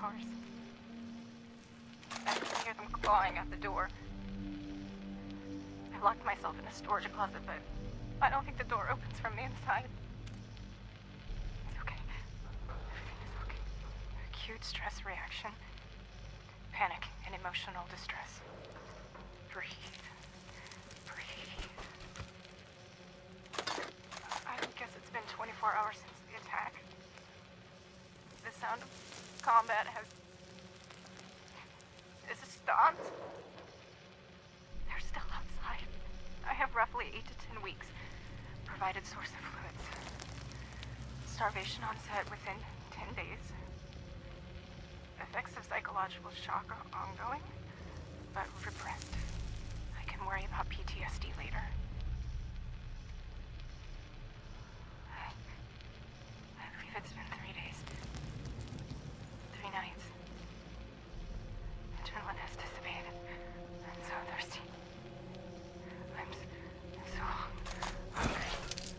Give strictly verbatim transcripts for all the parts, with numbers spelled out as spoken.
hours. I can hear them clawing at the door. I've locked myself in a storage closet, but I don't think the door opens from the inside. It's okay. Everything is okay. Acute stress reaction. Panic and emotional distress. Breathe. Breathe. I guess it's been twenty-four hours since the attack. The sound of combat has... is stopped. They're still outside. I have roughly eight to ten weeks. Provided source of fluids. Starvation onset within ten days. Effects of psychological shock are ongoing, but repressed. I can worry about P T S D later. I, I believe it's been three days. Three nights. Adrenaline has dissipated. I'm so thirsty. I'm, s- I'm so hungry.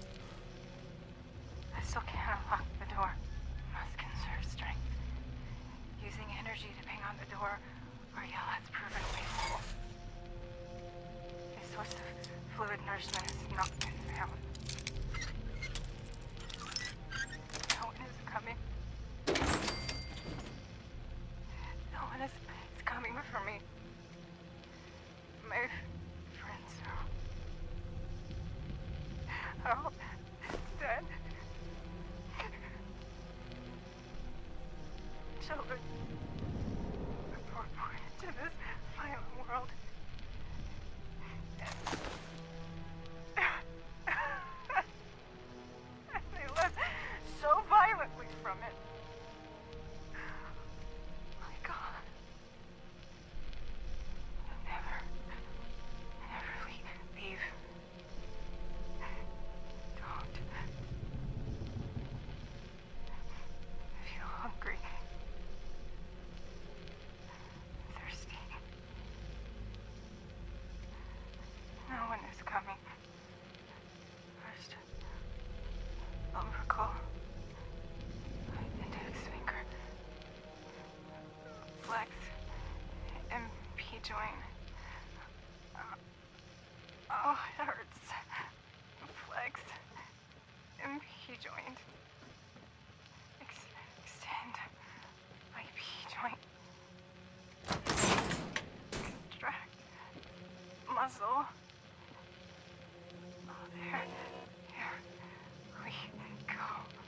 I still can't unlock the door. Must conserve strength. Using energy to bang on the door or yell has proven wasteful. A source of fluid nourishment has not been found. No one is coming. No one is, is coming for me. My friends are all dead. Children were born into this violent world. And they left so violently from it. My God. Never, never leave. leave. Don't. I feel hungry. Thirsty. No one is coming. First, I'll recall my index finger, flex, M P joint. Uh, oh, it hurts. Flex, M P joint. Ex extend my P joint. Contract muscle. Oh, there. Here we go.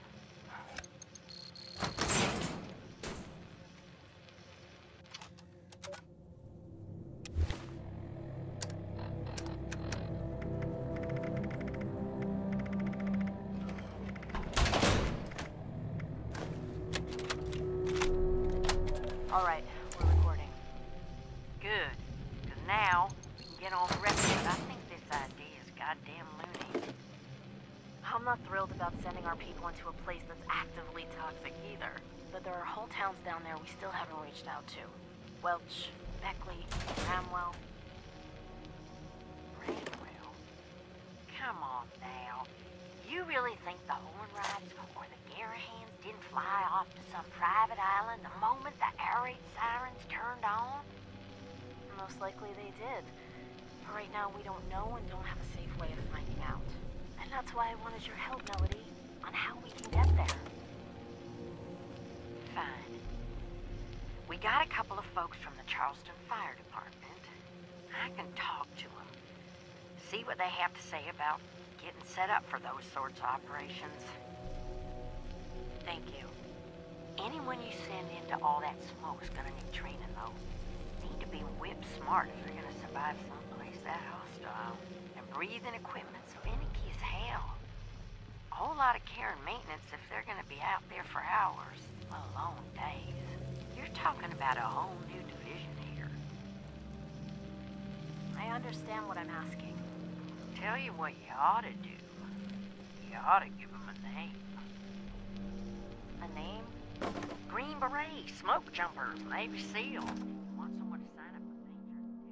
All right, we're recording. Good, because now we can get on the rest of it. I think this idea is goddamn loony. I'm not thrilled about sending our people into a place that's actively toxic either. But there are whole towns down there we still haven't reached out to. Welch, Beckley, Bramwell. Bramwell? Come on now. You really think the Hornwrights or the Garahans didn't fly off to some private island the moment the air raid sirens turned on? Most likely they did. But right now we don't know and don't have a safe way of finding out. And that's why I wanted your help, Melody, on how we can get there. Fine. We got a couple of folks from the Charleston Fire Department. I can talk to them. See what they have to say about getting set up for those sorts of operations. Thank you. Anyone you send into all that smoke is gonna need training, though. Need to be whip smart if you're gonna survive someplace that hostile. And breathing equipment's finicky as hell. A whole lot of care and maintenance if they're gonna be out there for hours, let alone days. You're talking about a whole new division here. I understand what I'm asking. Tell you what you ought to do. You ought to give them a name. A name? Green Beret, Smoke Jumpers, Navy SEAL. Want someone to sign up for dangerous duty?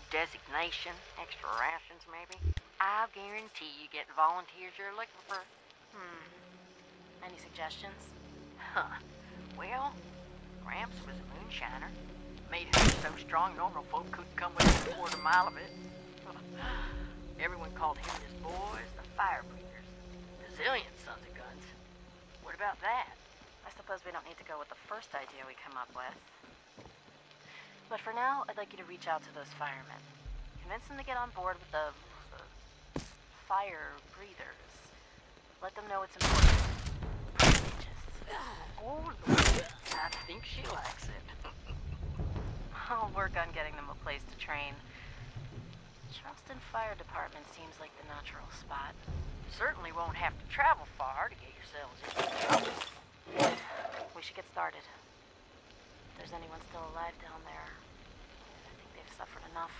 designation, extra rations maybe. I'll guarantee you get volunteers you're looking for. Hmm. Any suggestions? Huh. Well, Gramps was a moonshiner. Made him so strong normal folk couldn't come within a quarter mile of it. Everyone called him and his boys the fire breathers. The zillion sons of guns. What about that? I suppose we don't need to go with the first idea we come up with. But for now, I'd like you to reach out to those firemen. Convince them to get on board with the, the fire breathers. Let them know it's important. Prestigious. Oh, Lord. I think she likes it. I'll work on getting them a place to train. Charleston Fire Department seems like the natural spot. Certainly won't have to travel far to get yourselves into trouble. We should get started. If there's anyone still alive down there, I think they've suffered enough.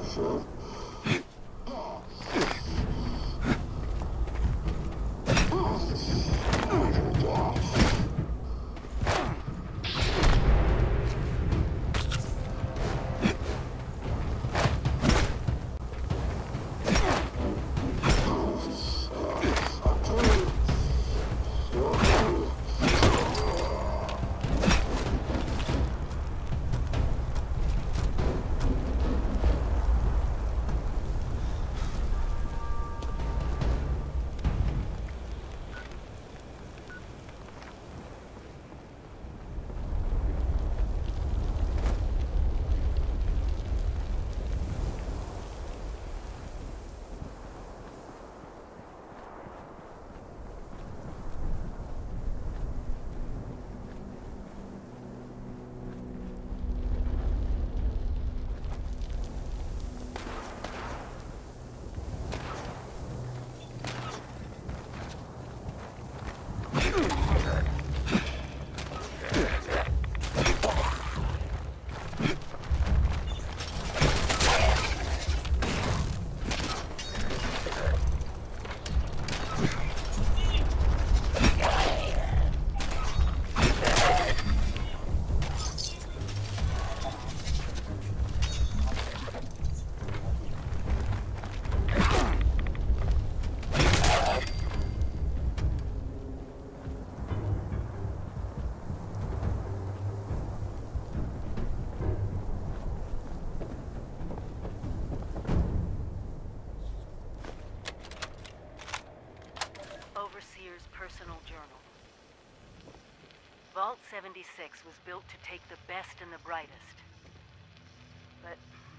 Personal journal. Vault seventy-six was built to take the best and the brightest. But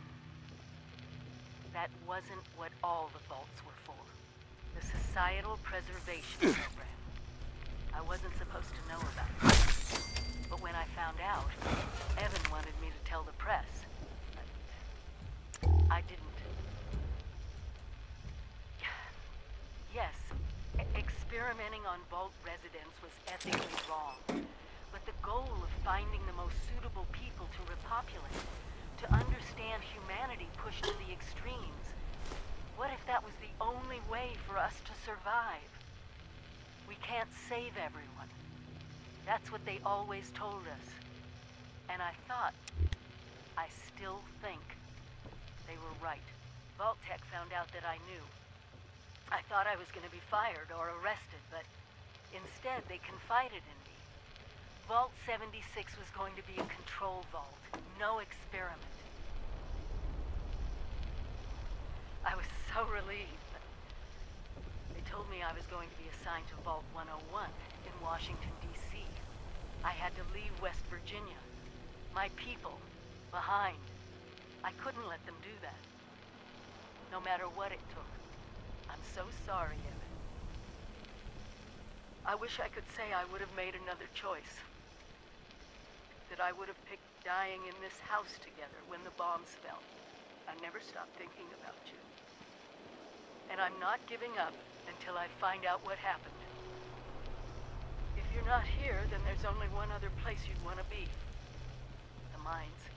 that wasn't what all the vaults were for. The Societal Preservation Program. I wasn't supposed to know about it. But when I found out, Evan wanted me to tell the press. But I didn't. Yes, experimenting on Vault residents was ethically wrong. But the goal of finding the most suitable people to repopulate, to understand humanity pushed to the extremes, what if that was the only way for us to survive? We can't save everyone. That's what they always told us. And I thought, I still think, they were right. Vault-Tec found out that I knew. I thought I was going to be fired or arrested, but instead they confided in me. Vault seventy-six was going to be a control vault, no experiment. I was so relieved. They told me I was going to be assigned to Vault one oh one in Washington, D C I had to leave West Virginia, my people, behind. I couldn't let them do that, no matter what it took. I'm so sorry, Evan. I wish I could say I would have made another choice. That I would have picked dying in this house together when the bombs fell. I never stopped thinking about you. And I'm not giving up until I find out what happened. If you're not here, then there's only one other place you'd want to be. The mines.